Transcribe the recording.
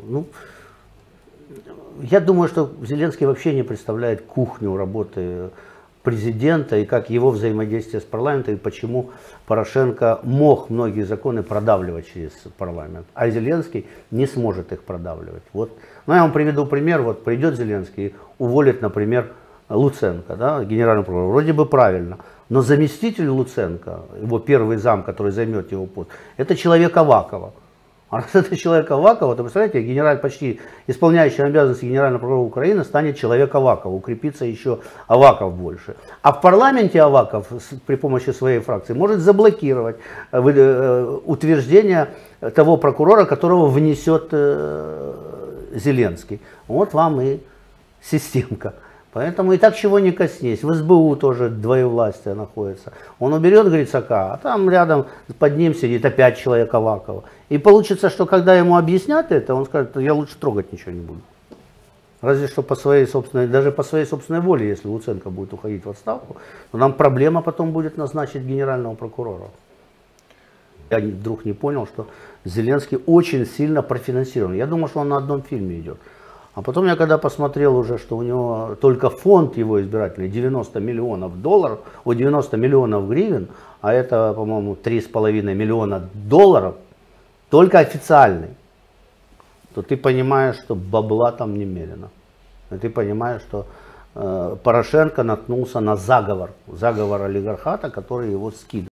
Ну, я думаю, что Зеленский вообще не представляет кухню работы президента и как его взаимодействие с парламентом, и почему Порошенко мог многие законы продавливать через парламент, а Зеленский не сможет их продавливать. Вот. Ну, я вам приведу пример. Вот придет Зеленский и уволит, например, Луценко, да, генерального прокурора. Вроде бы правильно. Но заместитель Луценко, его первый зам, который займет его пост, это человек Авакова. А раз это человек Авакова, то, представляете, почти исполняющий обязанности генерального прокурора Украины станет человек Авакова, укрепится еще Аваков больше. А в парламенте Аваков при помощи своей фракции может заблокировать утверждение того прокурора, которого внесет Зеленский. Вот вам и системка. Поэтому и так чего не коснись. В СБУ тоже двоевластие находится. Он уберет Грицака, а там рядом под ним сидит опять человек Авакова. И получится, что когда ему объяснят это, он скажет, я лучше трогать ничего не буду. Разве что по своей собственной, даже по своей собственной воле, если Луценко будет уходить в отставку, то нам проблема потом будет назначить генерального прокурора. Я вдруг не понял, что Зеленский очень сильно профинансирован. Я думал, что он на одном фильме идет. А потом я когда посмотрел уже, что у него только фонд его избирательный 90 миллионов долларов, 90 миллионов гривен, а это, по-моему, 3,5 миллиона долларов, только официальный, то ты понимаешь, что бабла там немерено. И ты понимаешь, что Порошенко наткнулся на заговор олигархата, который его скидывает.